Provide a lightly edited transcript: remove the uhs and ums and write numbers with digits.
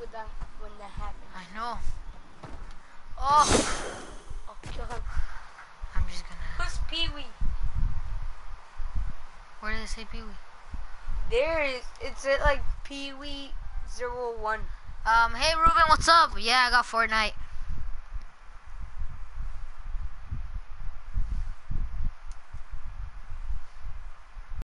with that when that happens. I know. Oh, Oh, kill him. I'm just gonna. Who's Pee-wee? Where did it say Pee Wee? There is. It's at like Pee-wee 01. Hey Ruben, what's up? Yeah, I got Fortnite.